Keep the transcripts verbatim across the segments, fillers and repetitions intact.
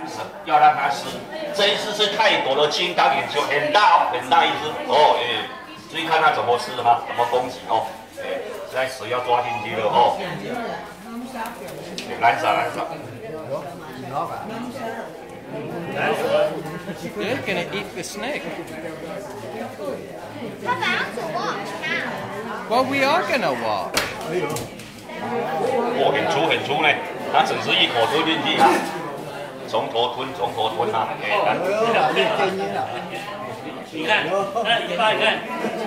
要让它死。这一只是泰国的金刚眼球，很大哦，很大一只哦，哎，注意看它怎么吃哈，怎么攻击哦，哎，现在蛇要抓进去了哦，蓝色蓝色。 They're gonna eat the snake. Well, we are gonna watch. 哦，很粗很粗呢，它只是一口吞进去啊，从头吞，从头吞啊，哎，来， 你看，那尾巴你看。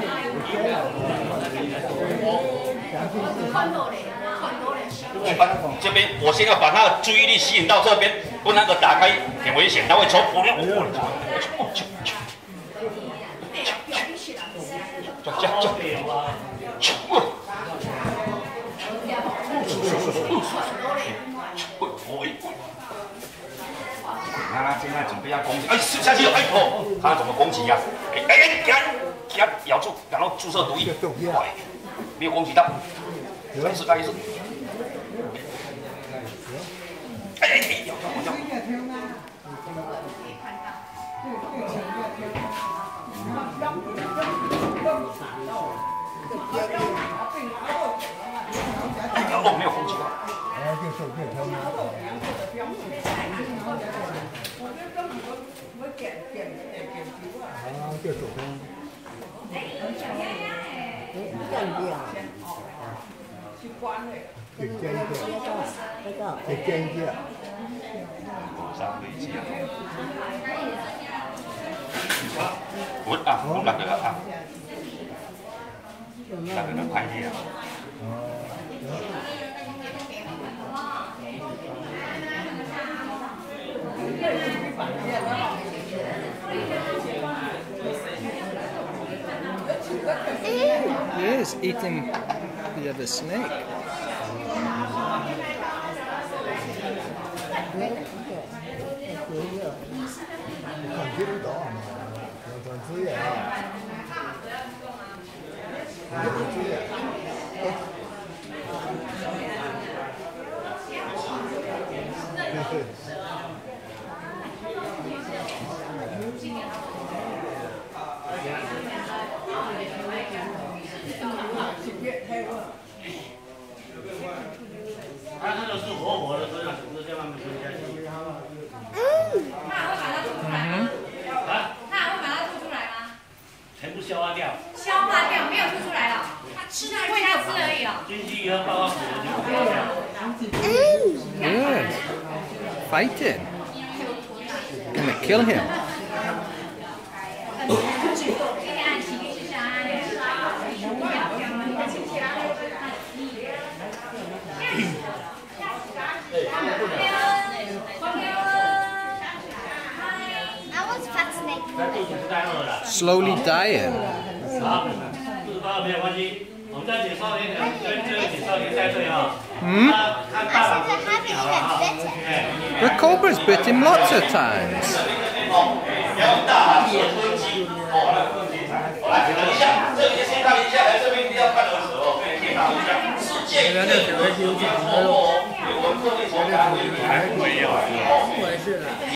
这边，我现在把他的注意力吸引到这边，不那个打开很危险，他会抽不了。叫叫叫！看他现在准备要攻击，哎，吃下去了，哎哦，他怎么攻击呀？哎哎哎，给他给他咬住，然后注射毒液，哎，没有攻击到，再一次再一次。哎哎哎，咬住咬住。哦，没有攻击到。上飞机啊！滚啊！滚那个啊！那个能拍的啊！ He is eating the other snake. Good. Fighting. Gonna kill him. Slowly dying. 好，肚子饱了没有关系，我们再解少年，跟这个解少年带队啊。 Hmm? 看爸爸怎么好了哈。 The cobra's bit him lots of times. 没有。